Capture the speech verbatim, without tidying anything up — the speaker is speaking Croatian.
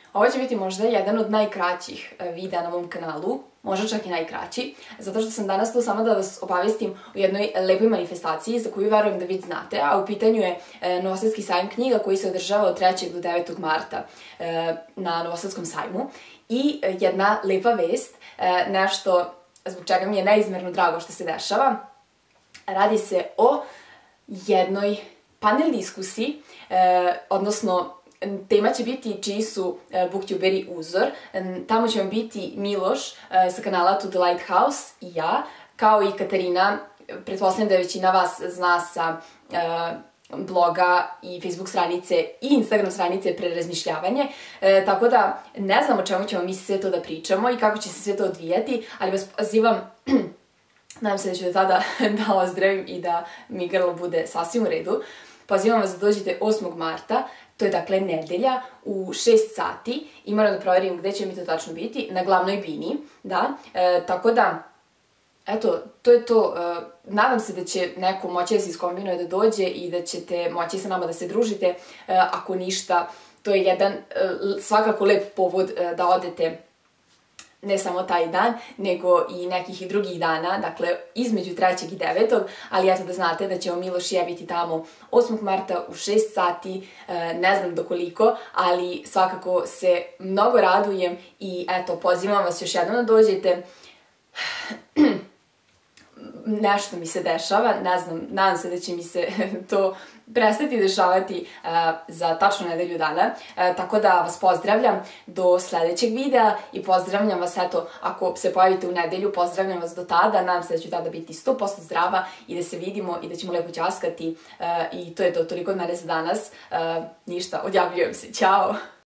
Ovo će biti možda jedan od najkraćih videa na mom kanalu, možda čak i najkraći, zato što sam danas tu samo da vas obavestim o jednoj lepoj manifestaciji za koju verujem da vi znate, a u pitanju je Novosadski sajam knjiga koji se održava od trećeg do devetog marta na Novosadskom sajmu. I jedna lepa vest, nešto zbog čega mi je neizmerno drago što se dešava, radi se o jednoj panel diskusiji, odnosno tema će biti čiji su booktuberi uzor. Tamo će vam biti Miloš sa kanala To The Lighthouse i ja, kao i Katarina, pretpostavljam da većina vas zna sa bloga i Facebook stranice i Instagram stranice Prerazmišljavanje, tako da ne znam o čemu ćemo mi sve to da pričamo i kako će se sve to odvijati, ali vas pozivam, nadam se da ću do tada da ozdravim i da mi grlo bude sasvim u redu. Pozivam vas da dođete osmog marta, to je dakle nedelja, u šest sati i moram da proverim gde će mi to tačno biti, na glavnoj bini, da, tako da, eto, to je to, nadam se da će neko moći da se iskombinuje da dođe i da ćete moći sa nama da se družite, ako ništa, to je jedan svakako lep povod da odete ne samo taj dan, nego i nekih i drugih dana, dakle između trećeg i devetog, ali eto da znate da ćemo Miloš i ja biti tamo osmog marta u šest sati, ne znam do koliko, ali svakako se mnogo radujem i eto, pozivam vas još jednom da dođete. Nešto mi se dešava, ne znam, nadam se da će mi se to prestati dešavati za tačno nedelju dana, tako da vas pozdravljam do sledećeg videa i pozdravljam vas, eto, ako se pojavite u nedelju, pozdravljam vas do tada, nadam se da ću tada biti sto posto zdrava i da se vidimo i da ćemo lepo ćaskati i to je to, toliko od mene za danas, ništa, odjavljujem se, ćao!